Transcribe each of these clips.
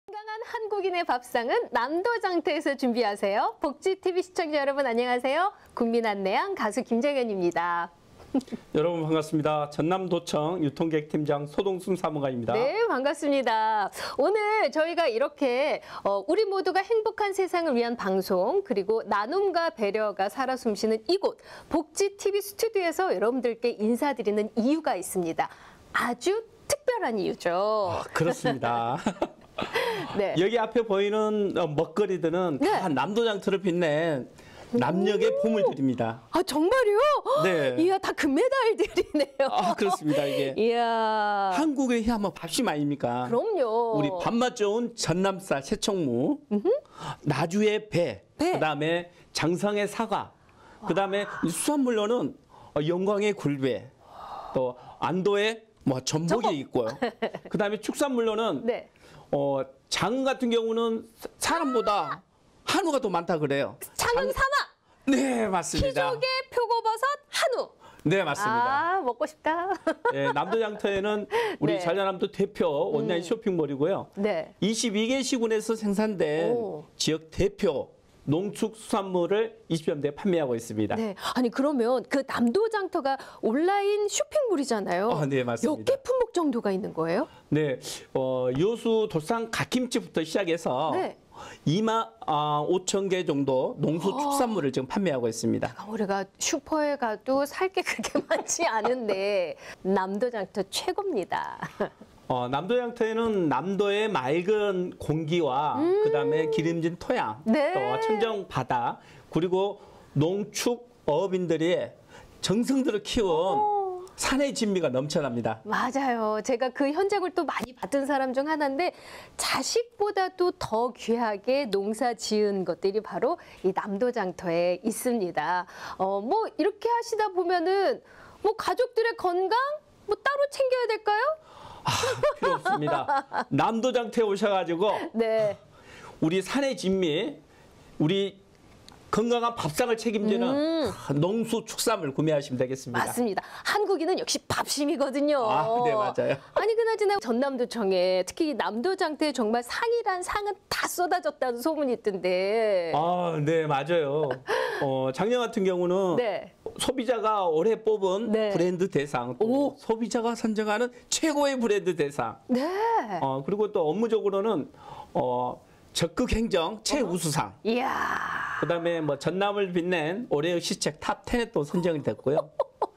건강한 한국인의 밥상은 남도장터에서 준비하세요. 복지TV 시청자 여러분 안녕하세요. 국민안내양 가수 김정현입니다. 여러분 반갑습니다. 전남도청 유통기획팀장 소동순 사무관입니다. 네, 반갑습니다. 오늘 저희가 이렇게 우리 모두가 행복한 세상을 위한 방송 그리고 나눔과 배려가 살아 숨쉬는 이곳 복지TV 스튜디오에서 여러분들께 인사드리는 이유가 있습니다. 아주 특별한 이유죠. 그렇습니다. 네. 여기 앞에 보이는 먹거리들은 네. 다 남도장터를 빛낸 남녘의 보물들입니다. 아, 정말요? 네. 이야, 다 금메달들이네요. 아, 그렇습니다. 이게 이야. 한국의 해하면 밥심 아닙니까? 그럼요. 우리 밥맛 좋은 전남쌀 새총무, 나주의 배, 그다음에 장성의 사과, 그다음에 수산물로는 영광의 굴배, 또 안도의 전복이 있고요. 그다음에 축산물로는 네. 장 같은 경우는 사람보다 한우가 더 많다 그래요. 장은 사나. 네, 맞습니다. 키조개, 표고버섯, 한우. 네, 맞습니다. 아, 먹고 싶다. 네, 남도장터에는 우리 네. 전라남도 대표 온라인 쇼핑몰이고요. 네. 22개 시군에서 생산된 오. 지역 대표 농축수산물을 20점대에 판매하고 있습니다. 네. 아니 그러면 그 남도장터가 온라인 쇼핑몰이잖아요. 아, 네, 맞습니다. 몇 개 품목 정도가 있는 거예요? 네, 요수 도산 갓김치부터 시작해서 네. 25,000개 정도 농수축산물을 지금 판매하고 있습니다. 우리가 슈퍼에 가도 살 게 그렇게 많지 않은데 남도장터 최고입니다. 남도장터에는 남도의 맑은 공기와 그다음에 기름진 토양, 네. 또 청정 바다, 그리고 농축 어업인들이 정성들을 키운 산의 진미가 넘쳐납니다. 맞아요. 제가 그 현장을 또 많이 봤던 사람 중 하나인데 자식보다도 더 귀하게 농사 지은 것들이 바로 이 남도장터에 있습니다. 뭐 이렇게 하시다 보면은 뭐 가족들의 건강 뭐 따로 챙겨야 될까요? 필요 없습니다. 남도장터에 오셔가지고 네. 우리 산의 진미, 우리 건강한 밥상을 책임지는 농수축산물 구매하시면 되겠습니다. 맞습니다. 한국인은 역시 밥심이거든요. 아, 네, 맞아요. 아니 그나저나 전남도청에 특히 남도장터에 정말 상이란 상은 다 쏟아졌다는 소문이 있던데. 아, 네, 맞아요. 작년 같은 경우는 네. 소비자가 올해 뽑은 네. 브랜드 대상, 또 소비자가 선정하는 최고의 브랜드 대상. 네. 그리고 또 업무적으로는 적극 행정 최우수상. 이야. 그다음에 전남을 빛낸 올해의 시책 탑 10에 또 선정이 됐고요.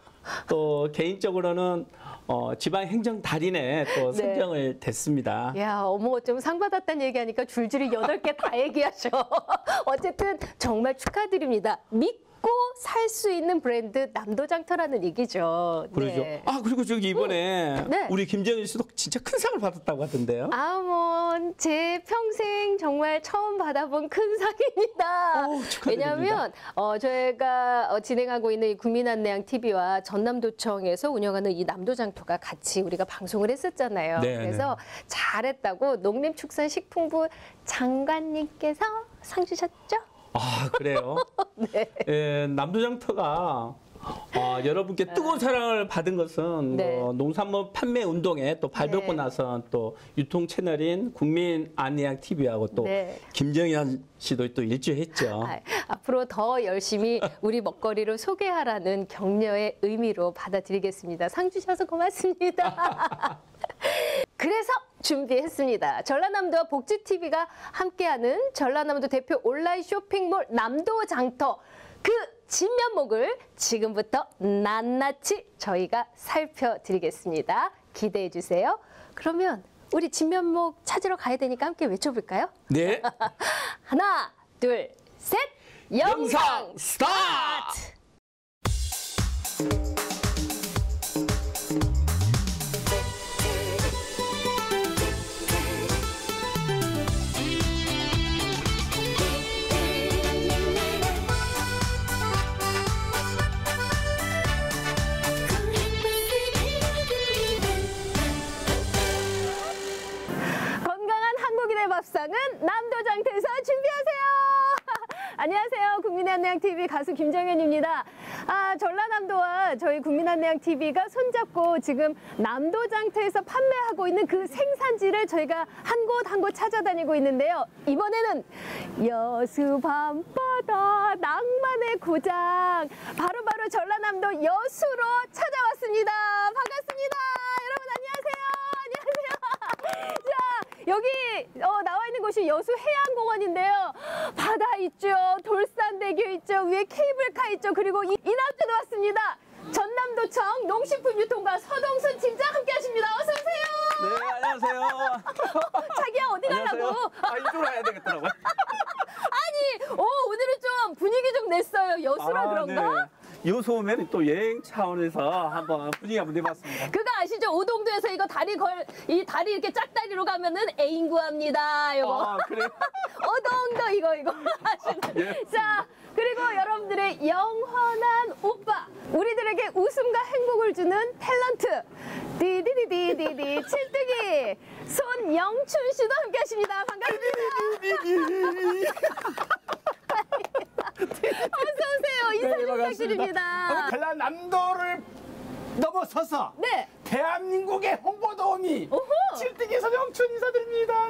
또 개인적으로는 지방 행정 달인에 또 선정을 됐습니다. 야, 어머, 좀 상 받았다는 얘기하니까 줄줄이 8개 다 얘기하셔. 어쨌든 정말 축하드립니다. 믿고 살 수 있는 브랜드 남도장터라는 얘기죠. 그러죠. 네. 아, 그리고 저기 이번에 네. 우리 김정일 씨도 진짜 큰 상을 받았다고 하던데요. 뭐, 제 평생 정말 처음 받아본 큰 상입니다. 축하드립니다. 왜냐하면 저희가 진행하고 있는 이 국민안내양 TV와 전남도청에서 운영하는 이 남도장터가 같이 우리가 방송을 했었잖아요. 네, 그래서 잘했다고 농림축산식품부 장관님께서 상 주셨죠? 아, 그래요? 네. 예, 남도장터가 여러분께 뜨거운 사랑을 받은 것은 네. 농산물 판매 운동에 또 발벗고 나선 또 유통 채널인 국민안내양 TV하고 또 김정현 씨도 또 일주했죠. 앞으로 더 열심히 우리 먹거리를 소개하라는 격려의 의미로 받아들이겠습니다. 상 주셔서 고맙습니다. 그래서 준비했습니다. 전라남도와 복지TV가 함께하는 전라남도 대표 온라인 쇼핑몰 남도장터 그 진면목을 지금부터 낱낱이 저희가 살펴드리겠습니다. 기대해 주세요. 그러면 우리 진면목 찾으러 가야 되니까 함께 외쳐볼까요? 네. 하나, 둘, 셋! 영상 스타트! 건강한 한국인의 밥상은 남도장터에서 준비하세요. 안녕하세요. 국민안내양TV 가수 김정현입니다. 전라남도와 저희 국민안내양TV가 손잡고 지금 남도장터에서 판매하고 있는 그 생산지를 저희가 한 곳 한 곳 찾아다니고 있는데요. 이번에는 여수 밤바다 낭만의 고장 바로 전라남도 여수로 찾아왔습니다. 반갑습니다. 여러분 안녕하세요. 자, 여기 나와 있는 곳이 여수 해양공원인데요. 바다 있죠, 돌산대교 있죠, 위에 케이블카 있죠, 그리고 이남자도 왔습니다. 전남도청 농식품유통과 서동순 팀장 함께하십니다. 어서 오세요. 네, 안녕하세요. 자기야 어디 가려고? 이쪽으로 가야 되겠더라고요. 아니, 오늘은 좀 분위기 좀 냈어요. 여수라 그런가? 네. 여수 오면 또 여행 차원에서 한번 분위기 한번 내봤습니다. 그거 아시죠? 오동도에서 이거 이 다리 이렇게 짝다리로 가면은 애인 구합니다. 이거. 그래요? 오동도 이거 아시죠? 예. 자, 그리고 여러분들의 영원한 오빠, 우리들에게 웃음과 행복을 주는 탤런트 디디디디디디 칠뜨기 손영춘 씨도 함께하십니다. 반갑습니다. 어서 오세요. 인사 좀 부탁드립니다. 전라남도를 넘어서서 네. 대한민국의 홍보도우미 오호. 칠뜨기 서정춘 인사드립니다.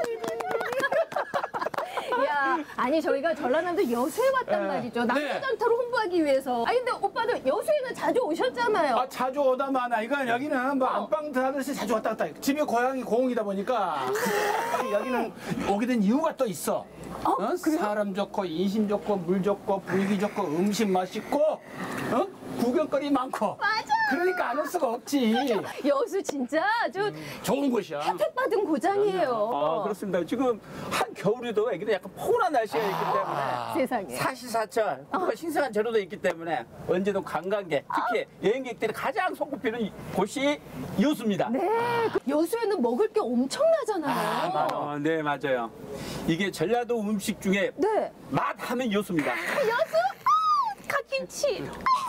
야, 아니 저희가 전라남도 여수에 왔단 말이죠. 남도장터를 홍보하기 위해서. 아니 근데 오빠들 여수에는 자주 오셨잖아요. 자주 오다마나 이건 여기는 뭐 안방 하듯이 자주 왔다 갔다. 집이 고향이 고흥이다 보니까 여기는 오게 된 이유가 또 있어. 사람 좋고 인심 좋고 물 좋고 분위기 좋고 음식 맛있고 구경거리 많고. 맞아. 그러니까 안 올 수가 없지. 여수 진짜 아주 좋은 곳이야. 혜택받은 고장이에요. 그렇습니다. 지금 한 겨울에도 여기는 약간 포근한 날씨가 있기 때문에 세상에. 사시사철 신선한 재료도 있기 때문에 언제도 관광객, 특히 여행객들이 가장 손꼽히는 곳이 여수입니다. 네, 여수에는 먹을 게 엄청나잖아요. 네, 맞아요. 이게 전라도 음식 중에 네. 맛하면 여수입니다. 여수? 갓김치.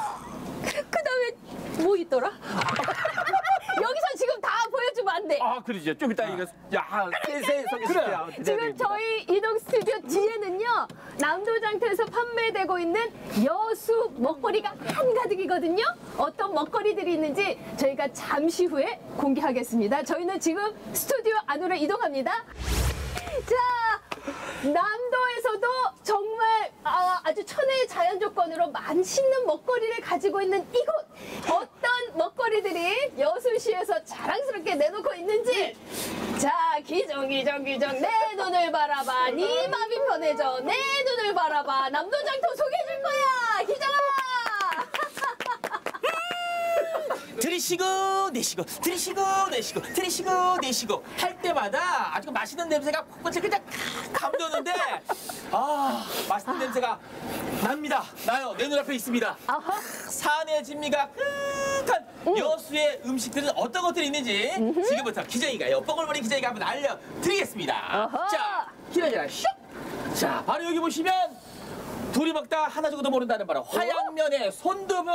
그다음에 뭐 있더라? 여기서 지금 다 보여주면 안 돼. 그러죠. 좀 이따 이거 세세 소개시켜요. 지금 저희 이동 스튜디오 뒤에는요, 남도장터에서 판매되고 있는 여수 먹거리가 한가득이거든요. 어떤 먹거리들이 있는지 저희가 잠시 후에 공개하겠습니다. 저희는 지금 스튜디오 안으로 이동합니다. 자, 남도에서도 정말 아주 천혜의 자연 조건으로 맛있는 먹거리를 가지고 있는 이곳. 어떤 먹거리들이 여수시에서 자랑스럽게 내놓고 있는지. 자, 기정 내 눈을 바라봐. 네 맘이 편해져. 내 눈을 바라봐. 남도장터 소개해줄 거야. 기정아. 들이쉬고 내쉬고 들이쉬고 내쉬고 들이쉬고 내쉬고 할 때마다 아주 맛있는 냄새가 콧구멍에 그냥 감도는데 맛있는 냄새가 나요. 내 눈앞에 있습니다. 산의 진미가 끝한 여수의 음식들은 어떤 것들이 있는지 지금부터 기정이가요, 뽀글머리 기정이가 한번 알려드리겠습니다. 자, 기다려라. 슉. 자, 바로 여기 보시면 둘이 먹다 하나 정도 모른다는 바로 화양면의 손두부.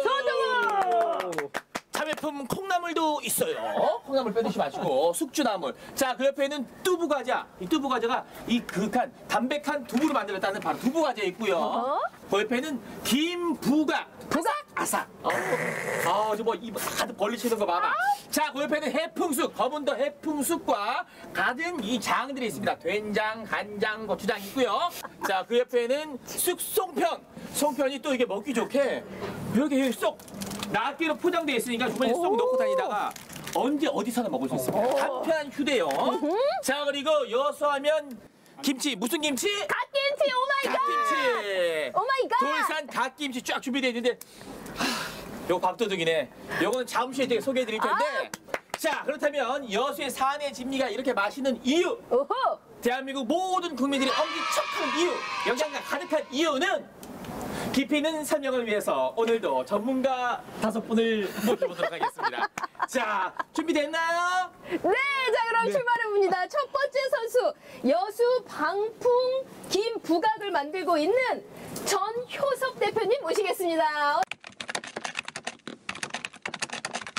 자매품 콩나물도 있어요. 콩나물 빼드시 마시고 숙주나물. 자, 그 옆에는 두부과자. 이 두부과자가 이 그윽한 담백한 두부로 만들었다는 바로 두부과자 있고요. 그 옆에는 김부각. 아삭. 저뭐입 가득 벌리치는 거 봐봐. 자, 그 옆에는 해풍숙. 검은도 해풍숙과 가든 이 장들이 있습니다. 된장, 간장, 고추장 있고요. 자, 그 옆에는 쑥송편. 송편이 또 이게 먹기 좋게 이렇게 쏙 낱개로 포장되어 있으니까 주머니에 쏙 넣고 다니다가 언제 어디서나 먹을 수 있습니다. 간편한 휴대용. 자, 그리고 여수하면 김치. 무슨 김치? 갓김치. 오마이갓. 갓김치. 오마이갓. 돌산 갓김치 쫙 준비되어 있는데 요거 밥도둑이네. 요거는 잠시 후에 소개해 드릴 텐데 자, 그렇다면 여수의 산의 진미가 이렇게 맛있는 이유, 오호. 대한민국 모든 국민들이 엄지척하는 이유, 영양가 가득한 이유는 깊이 있는 설명을 위해서 오늘도 전문가 5분을 모셔보도록 하겠습니다. 자, 준비됐나요? 네, 자 그럼 출발해봅니다. 첫 번째 선수, 여수 방풍 김부각을 만들고 있는 전효섭 대표님 모시겠습니다.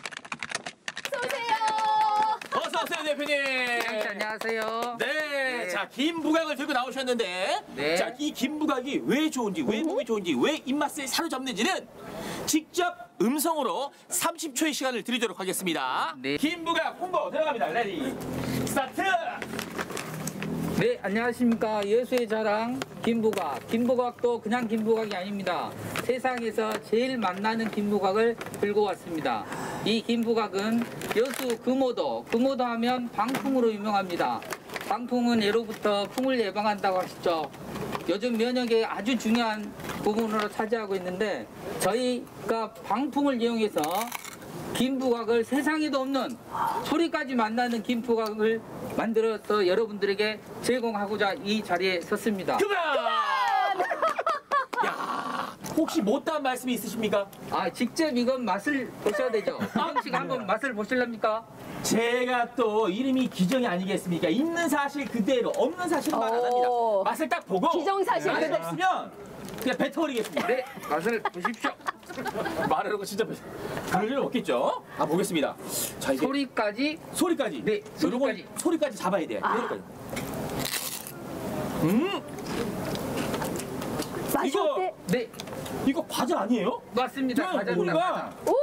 어서 오세요. 어서 오세요, 대표님. 안녕하세요. 네, 자, 김부각을 들고 나오셨는데, 네. 자, 이 김부각이 왜 좋은지, 왜 몸에 좋은지, 왜 입맛을 사로잡는지는 직접 음성으로 30초의 시간을 드리도록 하겠습니다. 네. 김부각 홍보 들어갑니다. 레디, 스타트! 네, 안녕하십니까. 여수의 자랑 김부각. 김부각도 그냥 김부각이 아닙니다. 세상에서 제일 만나는 김부각을 들고 왔습니다. 이 김부각은 여수 금오도 하면 방풍으로 유명합니다. 방풍은 예로부터 풍을 예방한다고 하시죠. 요즘 면역에 아주 중요한 부분으로 차지하고 있는데 저희가 방풍을 이용해서 김부각을 세상에도 없는 소리까지 만나는 김부각을 만들어서 여러분들에게 제공하고자 이 자리에 섰습니다. 그만! 야, 혹시 못다한 말씀이 있으십니까? 아, 직접 이건 맛을 보셔야 되죠. 한 씨가 한번 맛을 보실랍니까? 제가 또 이름이 기정이 아니겠습니까? 있는 사실 그대로, 없는 사실은 말 안 합니다. 맛을 딱 보고 기정사실 맛이 그대로. 없으면 그냥 뱉어버리겠습니다. 네, 맛을 보십시오. 말하려고 진짜 그럴 일은 없겠죠? 아, 보겠습니다. 자, 이제 소리까지. 소리까지. 네, 소리까지. 소리까지 잡아야 돼. 소리까지. 맛이 이거- 어때? 네, 이거 과자 아니에요? 맞습니다. 과자입니다. 우리가 오!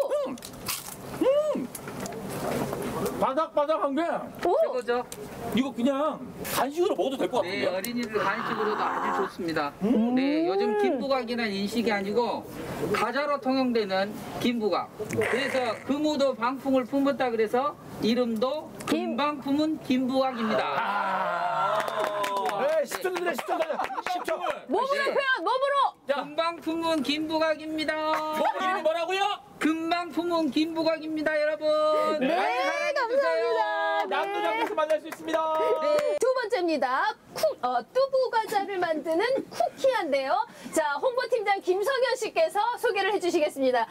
바삭바삭한 게 오! 최고죠? 이거 그냥 간식으로 먹어도 될 것 네, 같은데. 어린이들 간식으로도 아주 좋습니다. 네, 요즘 김부각이라는 인식이 아니고 과자로 통용되는 김부각. 그래서 금오도 방풍을 품었다 그래서 이름도 금방품은 김부각입니다. 네, 10초 드려, 10초 드려. 10초. 몸으로 표현, 몸으로! 금방품은 김부각입니다. 이름이 뭐라고요? 금방품은 김부각입니다, 여러분. 네, 많이 사랑해주세요. 감사합니다. 남도장에서 만날 수 있습니다. 두 번째입니다. 뚜부 과자를 만드는 쿠키한데요. 자, 홍보팀장 김성현 씨께서 소개를 해주시겠습니다.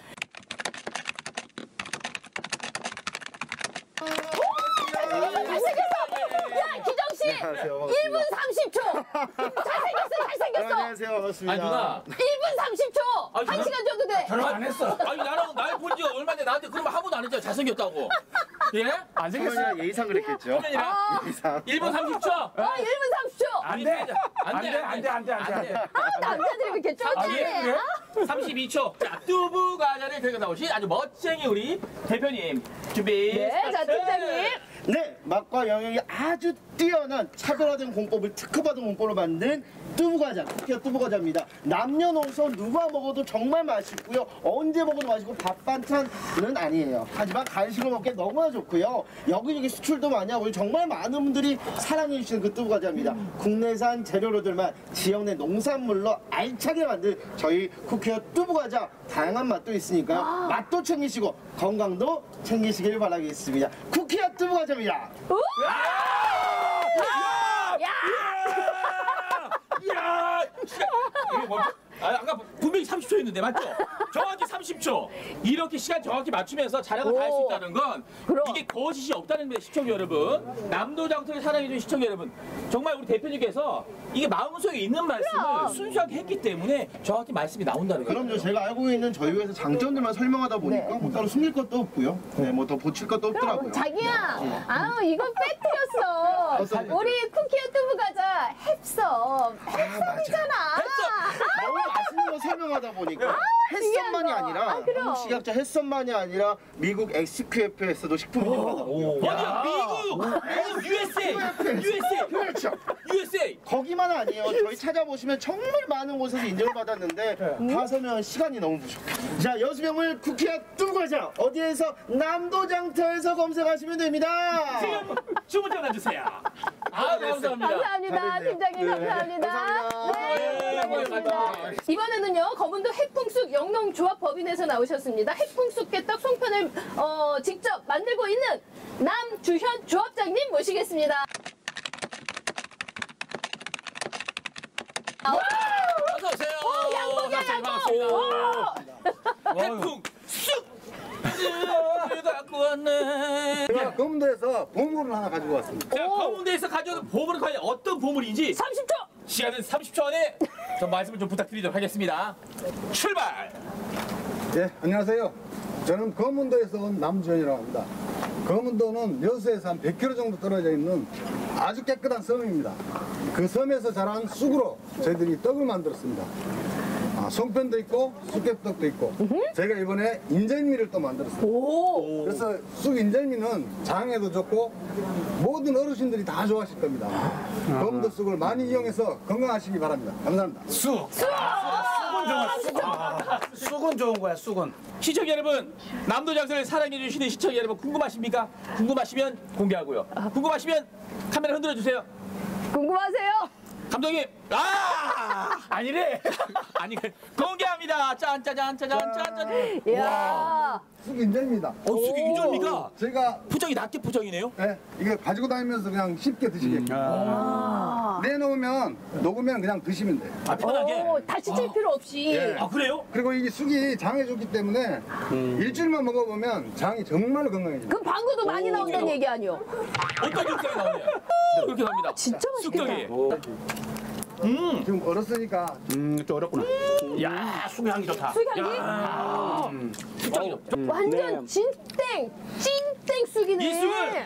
잘생겼어! 야, 기정 씨! 안녕하세요. 1분 30초! 잘생겼어! 안녕하세요. 반갑습니다. 아니 누나. 1분 30초! 아니, 1시간 줘도 돼! 결혼 안 했어. 아니 나랑 날 본 지 얼마 전에 나한테 그런 말 한 번도 안 했잖아. 잘생겼다고. 예? 안 생겼어. 성현이가 예의상 그랬겠죠. 선배님이랑 예의상. 1분 30초. 1분 30초! 안 돼. 안 돼, 안 돼, 안 돼, 안 돼. 남자들이 이렇게 쫄쫄해. 그래? 32초. 자, 뚜부 과자를 들고 나오신 아주 멋쟁이 우리 대표님. 준비. 네, 자, 스타트. 팀장님. 네, 맛과 영양이 아주 뛰어난 차별화된 공법을 특허받은 공법으로 만든 뚜부과자, 쿠키와 뚜부과자입니다. 남녀노소 누가 먹어도 정말 맛있고요. 언제 먹어도 맛있고 밥 반찬은 아니에요. 하지만 간식으로 먹기에 너무나 좋고요. 여기저기 수출도 많이 하고 정말 많은 분들이 사랑해 주시는 그 뚜부과자입니다. 국내산 재료로들만 지역 내 농산물로 알차게 만든 저희 쿠키와 뚜부과자 다양한 맛도 있으니까요. 맛도 챙기시고 건강도 챙기시길 바라겠습니다. 쿠키와 뚜부과자입니다. 야! 이거 뭐, 아까 분명히 30초였는데 맞죠? 정확히 30초. 이렇게 시간 정확히 맞추면서 자랑을 다 할 수 있다는 건 그럼. 이게 거짓이 없다는 겁니다, 시청자 여러분. 남도장터를 사랑해주신 시청자 여러분. 정말 우리 대표님께서 이게 마음속에 있는 말씀을 그럼. 순수하게 했기 때문에 정확히 말씀이 나온다는 거예요. 그럼요. 제가 알고 있는 저희 회사 장점들만 설명하다 보니까 뭐 따로 숨길 것도 없고요. 네, 뭐 더 붙일 것도 없더라고요. 자기야, 아우 이건 팩트였어. 우리 쿠키와 뚜부 과자 햅섬, 햅섬이잖아. 너무 맛있는 거 설명하다 보니까 햇섬만이 신기하다. 아니라 아, 그럼. 한국 식약처 햇섬만이 아니라 미국 XQF에서도 식품이 들어가더라고요. 어디야? 미국, USA. 그렇죠. USA. 거기만 아니에요. 저희 찾아보시면 정말 많은 곳에서 인정을 받았는데 다 설명은 시간이 너무 부족해요. 자, 여수명물 쿠키와 뚜부과자 어디에서 남도장터에서 검색하시면 됩니다. 지금 주문 전화주세요. 아, 감사합니다. 감사합니다, 잘했네요. 팀장님 네. 감사합니다. 감사합니다. 네, 고맙습니다. 이번에는요 거문도 핵풍쑥 영농조합법인에서 나오셨습니다. 핵풍쑥 깨떡 송편을 직접 만들고 있는 남주현 조합장님 모시겠습니다. 어서 오세요. 양복이야, 반갑습니다. 양복. 해풍 쑥. 갖고 왔네. 제가 검도에서 보물을 하나 가지고 왔습니다. 자, 검은대에서 가져온 보물은 과연 어떤 보물인지 30초. 시간은 30초 안에 좀 말씀을 좀 부탁드리도록 하겠습니다. 출발. 예, 안녕하세요. 저는 검은도에서 온 남주현이라고 합니다. 검은도는 여수에서 한 100km 정도 떨어져 있는 아주 깨끗한 섬입니다. 그 섬에서 자란 쑥으로 저희들이 떡을 만들었습니다. 송편도 있고 쑥개떡도 있고 저희가 이번에 인절미를 또 만들었어요. 그래서 쑥 인절미는 장에도 좋고 모든 어르신들이 다 좋아하실 겁니다. 검도 쑥을 많이 이용해서 건강하시기 바랍니다. 감사합니다. 쑥은 좋아. 쑥은 좋은 거야. 쑥은. 시청자 여러분, 남도장터를 사랑해주시는 시청자 여러분 궁금하십니까? 궁금하시면 공개하고요. 궁금하시면 카메라 흔들어 주세요. 궁금하세요? 감독님, 아니래. 아니 공개합니다. 짠짜잔 짜잔 짠짠. 이야. 쑥 인절미입니다. 쑥이 인절미가 저희가 포장이 낱개 포장이네요. 이거 가지고 다니면서 그냥 쉽게 드시게끔 내놓으면 녹으면 그냥 드시면 돼요. 편하게. 다시 찔 필요 없이. 아 그래요? 그리고 이 쑥이 장에 좋기 때문에 일주일만 먹어보면 장이 정말 건강해져요. 그럼 방구도 많이 나온다는 얘기 아니요? 어떤 육성이 나오냐? 그렇게 갑니다. 진짜 맛있겠다. 쑥떡이. 지금 얼었으니까 좀 어렵구나. 야, 쑥 향이 좋다. 쑥향기? 쑥떡이. 완전 찐땡! 찐땡 쑥이네. 이 쑥은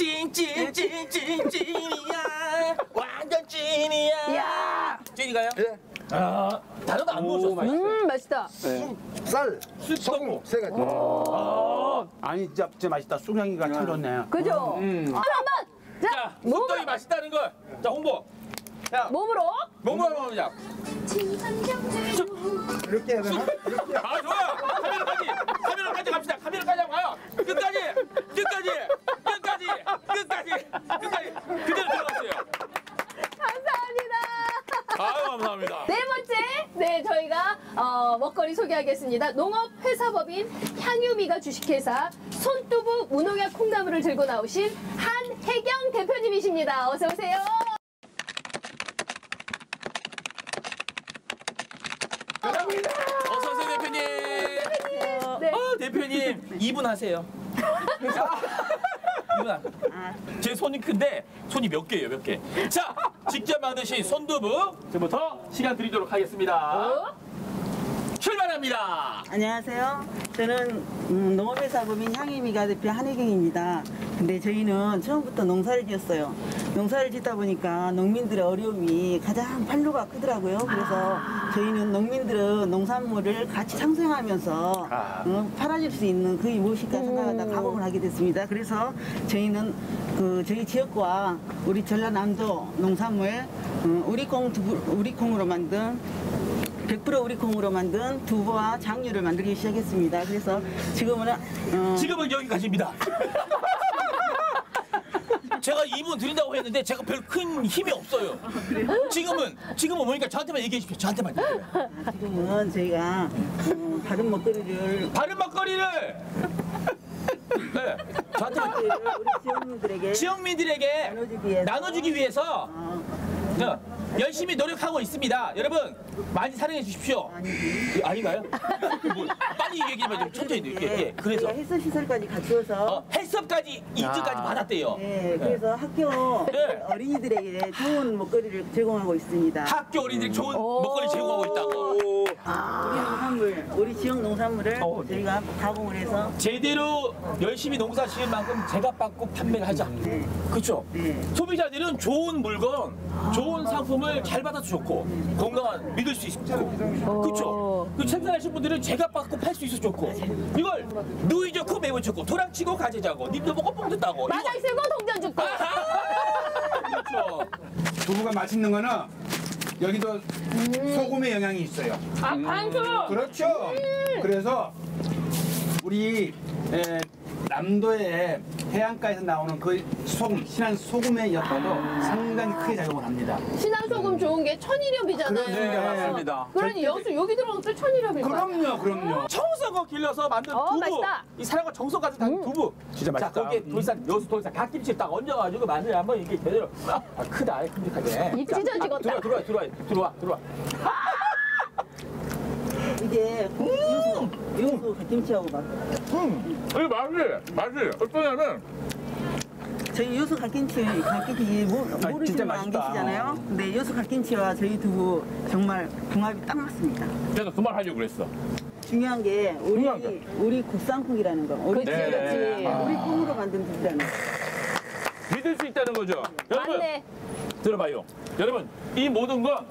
찐이야. 완전 찐이야. 이야. 찐이가요? 예. 다른 거 안 넣으셨어요? 맛있다. 쌀, 소금 세 가지. 아니, 진짜 맛있다. 쑥 향이가 참 좋네. 그죠? 한번! 자, 자, 쑥떡이 맛있다는 걸. 자, 홍보. 자, 몸으로. 홍보 한번 합니다. 이렇게 해야 되나? 이렇게. 아, 좋아요. 카메라까지 갑시다. 카메라까지 한번 가요. 끝까지. 그대로 들어갔어요. 감사합니다. 아유, 감사합니다. 네 번째, 네 저희가 먹거리 소개하겠습니다. 농업회사법인 향유미가 주식회사 손두부 무농약 콩나물을 들고 나오신 한혜경 대표님이십니다. 어서 오세요. 어서 오세요, 대표님. 네. 대표님 2분 하세요. 2분. 제 손이 큰데 손이 몇 개예요, 몇 개. 자, 직접 만드신 손두부 지금부터 시간 드리도록 하겠습니다. 출발합니다. 안녕하세요. 저는 농업회사법인 향유미가 대표 한혜경입니다. 근데 저희는 처음부터 농사를 지었어요. 농사를 짓다 보니까 농민들의 어려움이 가장 판로가 크더라고요. 그래서 저희는 농민들은 농산물을 같이 상생하면서 팔아줄 수 있는 그게 무엇일까 생각하다 가공을 하게 됐습니다. 그래서 저희는 저희 지역과 우리 전라남도 농산물 우리콩으로 만든 100% 우리콩으로 만든 두부와 장류를 만들기 시작했습니다. 그래서 지금은 여기까지입니다. 제가 2분 드린다고 했는데 제가 별 큰 힘이 없어요. 지금은 뭐니까 저한테만 얘기해 주십시오. 저한테만. 지금은 저희가 다른 먹거리를 네, 저한테만 우리 지역민들에게 나눠주기 위해서 열심히 노력하고 있습니다. 여러분 많이 사랑해 주십시오. 아닌가요? 빨리 얘기해봐. 좀 천천히 드릴게요. 그래서 헬스 시설까지 갖추어서 헬스까지 입증까지 받았대요. 네, 그래서 학교 네. 어린이들에게 좋은 먹거리를 제공하고 있습니다. 학교 어린이들이 좋은 먹거리 제공하고 있다고. 우리 지역 농산물을 저희가 가공을 해서 제대로 열심히 농사 지은 만큼 제값 받고 판매를 하자. 그렇죠? 네. 소비자들은 좋은 물건, 좋은 상품을 잘 받아서 좋고 건강한 믿을 수 있고 그렇죠? 그 생산하신 분들은 제값 받고 팔 수 있어서 좋고 이걸 누이 좋고 매우 좋고 도랑치고 가재자고 님도 먹고 뽕 든다고 마당 쓰고 동전 죽고. 그렇죠. 두부가 맛있는 거는 여기도 소금의 영향이 있어요. 반수. 그렇죠. 그래서 우리 남도의 해안가에서 나오는 그 소금, 신안 소금의 역할도 상당히 크게 작용을 합니다. 신안소금 좋은 게 천일염이잖아요. 네, 맞습니다. 그러니 여기 들어가면 또 천일염인 거야. 그럼요. 청석어 길러서 만든 두부 맛있다. 이 사람과 정성까지 담긴 두부 진짜 맛있다. 자 거기에 돌산 여수 돌산 갓김치 딱 얹어가지고 마늘 한번 이렇게 제대로 크다 큼직하게 입 찢어지겠다. 들어와 이게 요수 갓김치하고 맛이 어떠냐면 저희 요수 갓김치 모르시는 진짜 분 안 맛있다. 계시잖아요. 근데 요수 갓김치와 저희 두부 정말 궁합이 딱 맞습니다. 그래서 그 말 하려고 그랬어. 중요한 게 우리 국산콩이라는 거. 우리 그렇지. 우리 콩으로 만든 두부라는 거. 믿을 수 있다는 거죠. 여러분 맞네. 들어봐요. 여러분 이 모든 건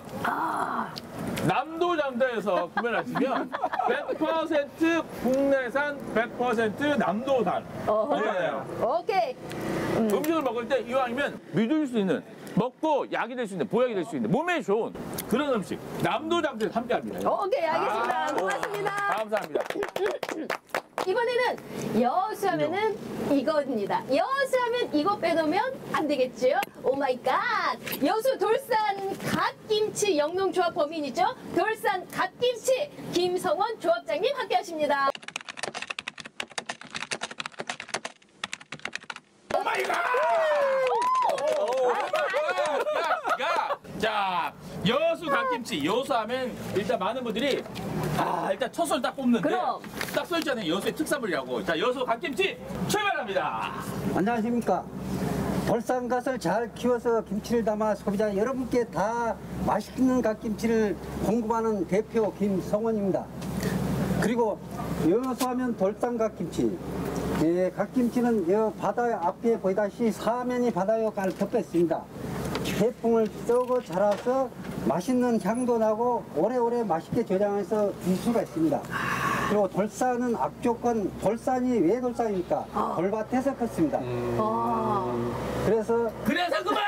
남도장터에서 구매하시면 100% 국내산 100% 남도산. 네. 오케이. 음식을 먹을 때 이왕이면 믿을 수 있는 먹고 약이 될 수 있는 보약이 될 수 있는 몸에 좋은 그런 음식 남도장터에서 함께합니다. 오케이, 알겠습니다. 고맙습니다. 감사합니다. 이번에는 여수하면은 이겁니다. 여수하면 이거 빼놓으면 안 되겠죠? 오 마이 갓! 여수 돌산 갓김치 영농조합 범인이죠? 돌산 갓김치 김성원 조합장님 함께 하십니다. 오 마이 갓! 자, 여수 갓김치. 여수하면 일단 많은 분들이 일단 첫술 딱 꼽는데 그럼. 딱 써있잖아요. 여수의 특산물이라고. 자, 여수 갓김치 출발합니다. 안녕하십니까. 돌산갓을 잘 키워서 김치를 담아 소비자 여러분께 다 맛있는 갓김치를 공급하는 대표 김성원입니다. 그리고 여수하면 돌산갓김치. 예, 갓김치는 여 바다 앞에 보이다시피 사면이 바다에 깔 덮였습니다. 태풍을 쏘고 자라서 맛있는 향도 나고 오래오래 맛있게 저장해서 줄 수가 있습니다. 그리고 돌산은 악조건, 돌산이 왜 돌산입니까? 돌밭에서 컸습니다. 그래서 그만!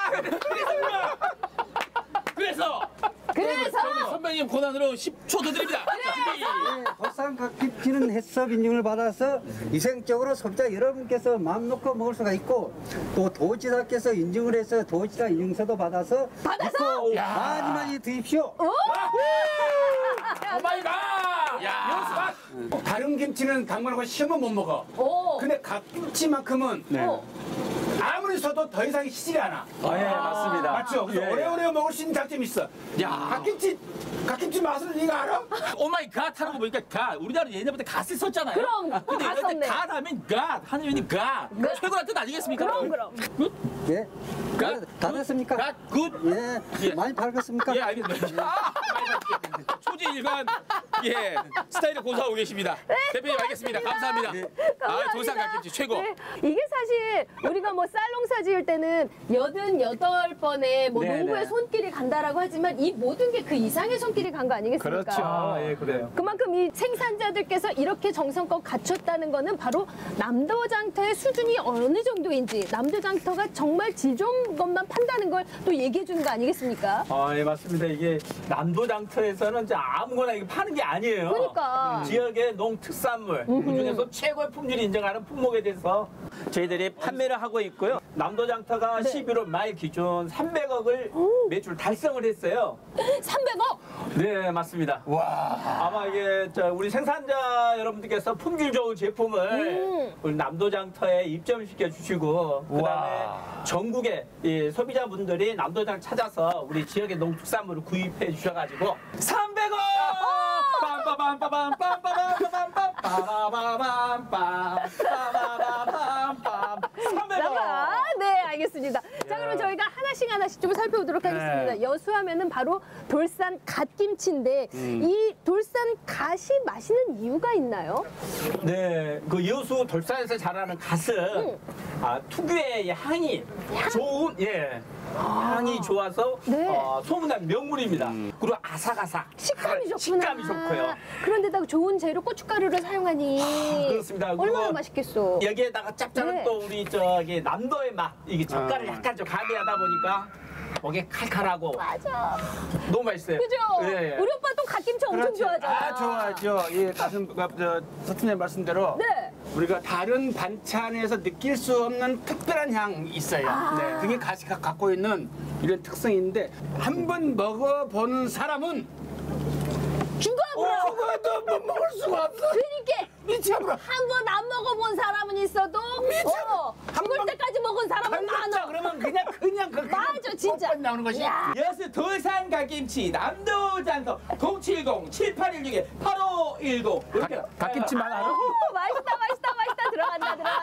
그래서 저기 선배님 권한으로 10초 더 드립니다. 돌산 갓김치는 해썹 인증을 받아서 위생적으로 소비자 여러분께서 마음 놓고 먹을 수가 있고 또 도지사께서 인증을 해서 도지사 인증서도 받아서 믿고 많이 많이 드십시오. 오 마이 갓! 야! 다른 김치는 당분하고 시험은 못 먹어. 오. 근데 갓김치만큼은 아무리 써도 더 이상 시지 않아. 예, 맞습니다. 맞죠? 그래서 오래오래 먹을 수 있는 장점이 있어. 야. 갓김치 맛을 네가 알아? 오 마이 갓 하는 거 보니까 갓. 우리나라 예전부터 갓을 썼잖아요. 그럼, 근데 갓 이럴 때 썼네. 갓 하면 갓. 하느님이 갓. 최고란 뜻 아니겠습니까? 그럼. 굿? 예? 갓? 다 됐습니까? 갓? 굿? 예, 많이 밝았습니까? 예, 알겠습니다. 초지일관 스타일을 고수하고 계십니다. 대표님 알겠습니다. 감사합니다. 돌산 갓김치 최고. 네, 이게 사실 우리가 뭐 쌀 농사 지을 때는 88번의 뭐 네네. 농부의 손길이 간다라고 하지만 이 모든 게 그 이상의 손길이 간 거 아니겠습니까? 그렇죠. 예, 그래요. 그만큼 이 생산자들께서 이렇게 정성껏 갖췄다는 거는 바로 남도장터의 수준이 어느 정도인지 남도장터가 정말 질 좋은 것만 판다는 걸 또 얘기해 주는 거 아니겠습니까? 예, 맞습니다. 이게 남도장터에서는 이제 아무거나 이거 파는 게 아니에요. 그러니까. 지역의 농특산물, 그중에서 최고의 품질을 인정하는 품목에 대해서 저희들이 판매를 하고 있고요. 남도장터가 11월 말 기준 300억을 매출 달성을 했어요. 300억? 네, 맞습니다. 아마 이게 우리 생산자 여러분들께서 품질 좋은 제품을 우리 남도장터에 입점시켜 주시고 그다음에 전국의 이 소비자분들이 남도장 찾아서 우리 지역의 농특산물을 구입해 주셔가지고 300억! 네, 알겠습니다. 자, 그럼 저희가 하나씩 좀 살펴보도록 하겠습니다. 여수하면은 바로 돌산 갓김치인데 이 돌산 갓이 맛있는 이유가 있나요? 네, 그 여수 돌산에서 자라는 갓은 특유의 향이 좋은 향이 좋아서 네. 소문난 명물입니다. 그리고 아삭아삭 식감이 좋구나. 식감이 좋고요. 그런데다가 좋은 재료 고춧가루를 사용하니 그렇습니다. 얼마나 그거 맛있겠어. 여기에다가 짭짤한 네. 또 우리 저기 남도의 맛 이게 젓갈을 약간 좀 가미하다 보니까 목에 칼칼하고 맞아. 너무 맛있어요. 그죠? 예, 예. 우리 오빠 또 갓김치 엄청 좋아하잖아. 좋아하죠. 예, 서춘님 말씀대로 네. 우리가 다른 반찬에서 느낄 수 없는 특별한 향이 있어요. 네, 그게 가시가 갖고 있는 이런 특성인데 한 번 먹어보는 사람은 죽어도 못 먹을 수가 없어. 그러니까 미쳐버려. 한 번 안 먹어본 사람은 있어도 죽을 때까지 먹은 사람은 많아. 그러면 그냥 그 맞아, 진짜. 나오는 것이. 야. 여수 돌산 갓김치 남도장터 070-7816-8510 이렇게 갓김치만 알아? 오, 맛있다. 들어간다.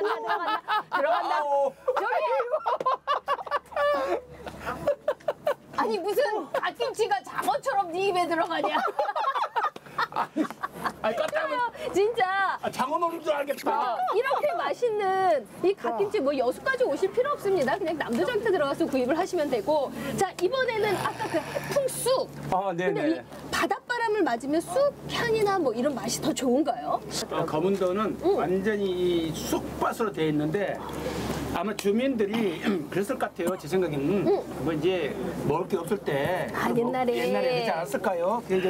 아니 무슨 갓김치가 장어처럼 네 입에 들어가냐? 아니 껐다면 진짜 장어 먹는 줄 알겠다. 이렇게 맛있는 이 갓김치 뭐 여수까지 오실 필요 없습니다. 그냥 남도장터 들어가서 구입을 하시면 되고. 자, 이번에는 아까 그 해풍쑥. 근데 이 네네. 바닷바람을 맞으면 쑥 향이나 뭐 이런 맛이 더 좋은가요? 검은도는 완전히 이 쑥밭으로 되어 있는데 아마 주민들이 그랬을 것 같아요. 제 생각에는 뭐 이제 먹을 게 없을 때 옛날에. 그렇지 않았을까요? 그게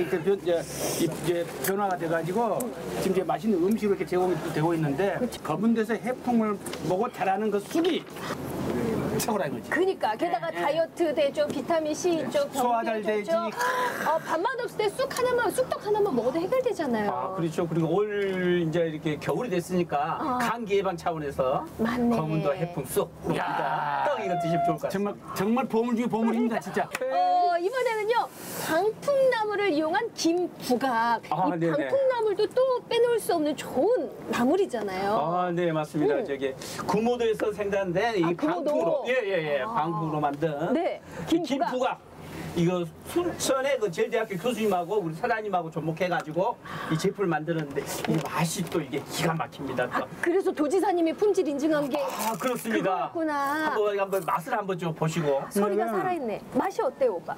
이제 변화가 돼가지고 지금 이제 맛있는 음식을 이렇게 제공이 되고 있는데 검은 데서 해풍을 먹어 자라는 그 쑥이 최고라는 거지. 그러니까 게다가 다이어트 되죠, 비타민 C 있죠, 소화 잘 병 되죠. 되지. 밥맛 없을 때 쑥떡 하나만 먹어도 해결되잖아요. 아, 그렇죠. 그리고 올 이제 이렇게 겨울이 됐으니까 감기 예방 차원에서 맞네. 검은도 해풍쑥 떡 이거 드시면 좋을 것 같아요. 정말 보물 중에 보물입니다, 진짜. 이번에는요, 방풍나물을 이용한 김부각. 이 네네. 방풍나물도 또 빼놓을 수 없는 좋은 나물이잖아요. 네, 맞습니다. 저기 구모도에서 생산된 이 구모도. 방풍으로 방풍으로 만든 네, 이 김부각. 김부각. 이거 순천의 그 제일대학교 교수님하고 우리 사장님하고 접목해가지고 이 제품을 만드는데 이 맛이 또 이게 기가 막힙니다. 또. 그래서 도지사님이 품질 인증한 게 그렇습니다. 그거였구나. 한번 맛을 한번 좀 보시고. 소리가 살아있네. 맛이 어때요, 오빠?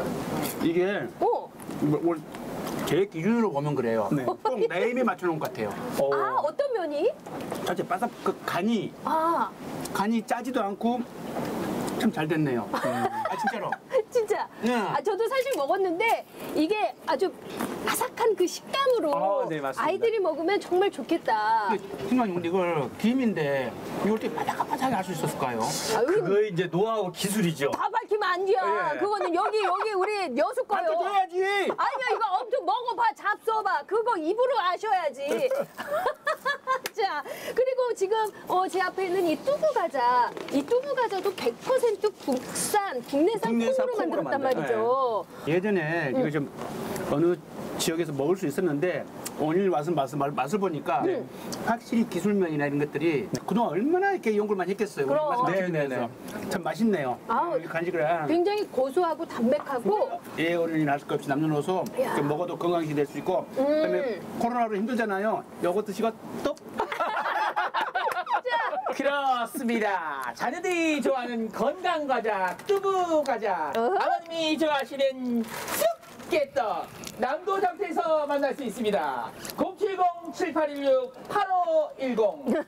이게 오늘 제 기준으로 보면 그래요. 꼭 내 입에 맞춰놓은 것 같아요. 어떤 면이? 사실 바삭 그 간이 짜지도 않고 참 잘 됐네요. 진짜로. 진짜. 네. 저도 사실 먹었는데 이게 아주 바삭한 그 식감으로 네, 맞습니다. 아이들이 먹으면 정말 좋겠다. 순간 근데 이걸 김인데 이걸 어떻게 바삭바삭하게 할 수 있었을까요? 그거 이제 노하우 기술이죠. 다 밝히면 안 돼요. 예. 그거는 여기 우리 여수 거요. 해야지. 아니야, 이거 엄청 먹어봐, 잡숴봐. 그거 입으로 아셔야지. 자, 그리고 지금 제 앞에 있는 이 뚜부 과자. 이 뚜부 과자도 100% 국내산 콩으로 만들었단 말이죠. 예전에 이거 좀 어느 지역에서 먹을 수 있었는데 오늘 와서 맛을 보니까 확실히 기술면이나 이런 것들이 그동안 얼마나 이렇게 연구를 많이 했겠어요. 우리 그럼. 네네네. 참 맛있네요. 이 간식을 굉장히 고소하고 담백하고 예어른이 날 것 없이 남겨놓아서 좀 먹어도 건강식이 될 수 있고 그다음에 코로나로 힘들잖아요. 요거 드시고 또 그렇습니다. 자녀들이 좋아하는 건강 과자, 뚜부 과자. 아버님이 좋아하시는 쑥개떡. 남도장터에서 만날 수 있습니다. 070-7816-8510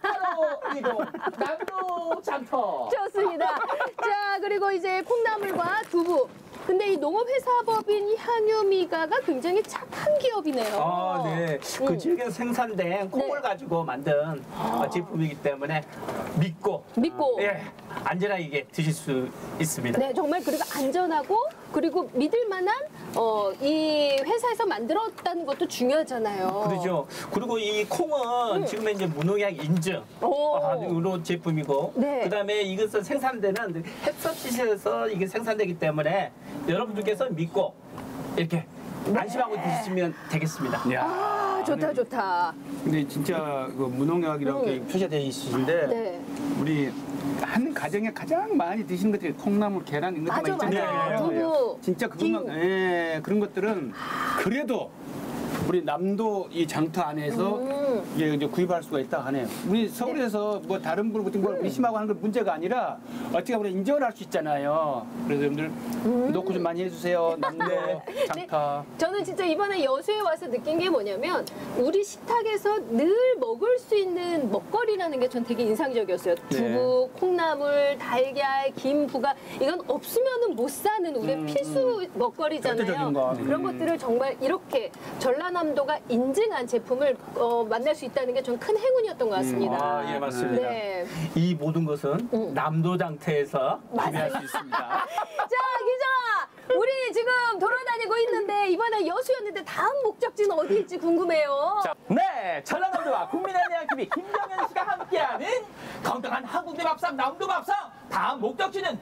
남도장터. 좋습니다. 자, 그리고 이제 콩나물과 두부. 근데 이 농업회사법인 향유미가가 굉장히 착한 기업이네요. 네. 그 지역에서 생산된 콩을 가지고 만든 제품이기 때문에 믿고 안전하게 이게 드실 수 있습니다. 네, 정말 그리고 안전하고 그리고 믿을 만한 이 회사에서 만들었다는 것도 중요하잖아요. 그렇죠. 그리고 이 콩은 지금은 이제 무농약 인증으로 제품이고, 네. 그다음에 이것은 생산되는 햇섭시설에서 이게 생산되기 때문에 여러분들께서 믿고 이렇게 안심하고 드시면 되겠습니다. 좋다. 근데 진짜 그 무농약이라고 이렇게 표시되어 있으신데 네. 우리 한 가정에 가장 많이 드시는 것들이 콩나물, 계란 이런 것들만 맞아. 있잖아요. 두부, 진짜 그것만 그런 것들은 그래도 우리 남도 이 장터 안에서 이제 구입할 수가 있다 하네요. 우리 서울에서 뭐 다른 분 같은 걸 의심하고 하는 건 문제가 아니라 어떻게 보면 인정을 할 수 있잖아요. 그래서 여러분들 노크 좀 많이 해주세요. 남도 장터. 저는 진짜 이번에 여수에 와서 느낀 게 뭐냐면 우리 식탁에서 늘 먹을 수 있는 먹거리라는 게 전 되게 인상적이었어요. 두부, 콩나물, 달걀, 김부각 이건 없으면은 못 사는 우리의 필수 먹거리잖아요. 절대적인 거. 그런 것들을 정말 이렇게 전라남도가 인증한 제품을 만날 수 있다는 게 전 큰 행운이었던 것 같습니다. 예, 맞습니다. 네. 이 모든 것은 남도장터에서 구매할 수 있습니다. 자, 기자! 우리 지금 돌아다니고 있는데 이번에 여수였는데 다음 목적지는 어디일지 궁금해요. 네, 전라남도와 국민의 대학TV 김정현 씨가 함께하는 건강한 한국내 밥상, 남도 밥상. 다음 목적지는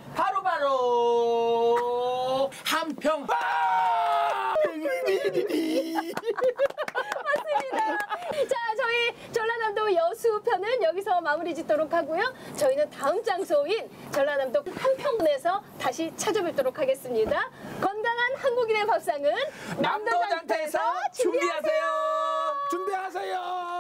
바로 한평. 맞습니다. 자, 저희 전라남도 여수 편은 여기서 마무리 짓도록 하고요. 저희는 다음 장소인 전라남도 한평에서 다시 찾아뵙도록 하겠습니다. 건강한 한국인의 밥상은 남도장터에서 준비하세요. 준비하세요.